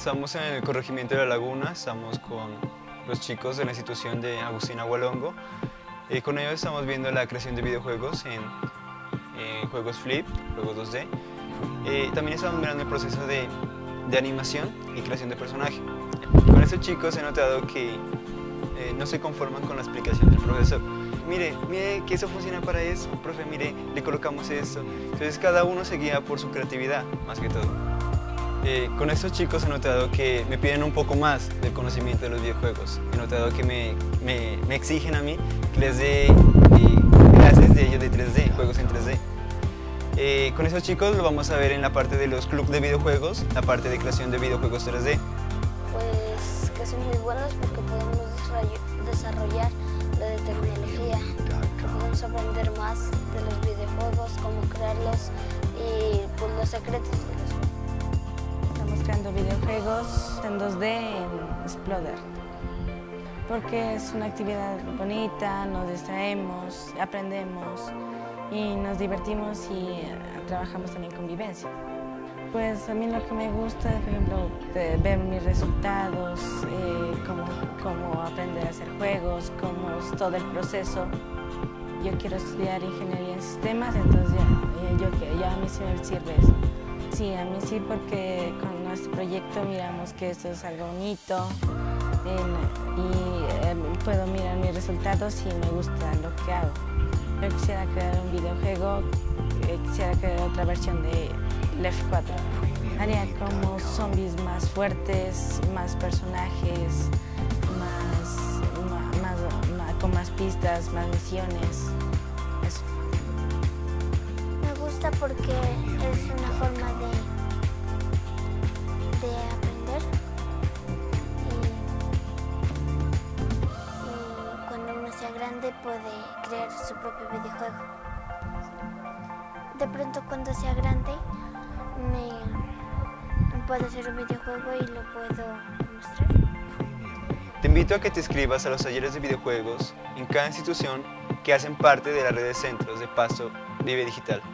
Estamos en el corregimiento de La Laguna, estamos con los chicos de la institución de Agustín Agualongo. Con ellos estamos viendo la creación de videojuegos en juegos flip, juegos 2D. También estamos mirando el proceso de animación y creación de personaje. Con estos chicos he notado que no se conforman con la explicación del profesor. Mire que eso funciona para eso, profe, mire, le colocamos esto. Entonces cada uno se guía por su creatividad, más que todo. Con estos chicos he notado que me piden un poco más del conocimiento de los videojuegos. He notado que me exigen a mí que les dé clases de ellos de 3D, juegos en 3D. Con esos chicos lo vamos a ver en la parte de los clubes de videojuegos, la parte de creación de videojuegos 3D. Pues que son muy buenos porque podemos desarrollar lo de tecnología, podemos aprender más de los videojuegos, cómo crearlos y pues, los secretos de los juegos. Estamos creando videojuegos en 2D en Exploder, porque es una actividad bonita, nos distraemos, aprendemos y nos divertimos y trabajamos también con vivencia. Pues a mí lo que me gusta, por ejemplo, ver mis resultados, cómo aprender a hacer juegos, cómo es todo el proceso. Yo quiero estudiar ingeniería en sistemas, entonces ya a mí sí me sirve eso. Sí, a mí sí, porque con nuestro proyecto miramos que esto es algo bonito y puedo mirar mis resultados y me gusta lo que hago. Yo quisiera crear un videojuego, quisiera crear otra versión de Left 4. Haría como zombies más fuertes, más personajes, con más pistas, más misiones. Eso. Me gusta porque es una forma de aprender y cuando uno sea grande puede crear su propio videojuego. De pronto cuando sea grande puedo hacer un videojuego y lo puedo mostrar. Te invito a que te inscribas a los talleres de videojuegos en cada institución que hacen parte de la red de centros de Pasto Vive Digital.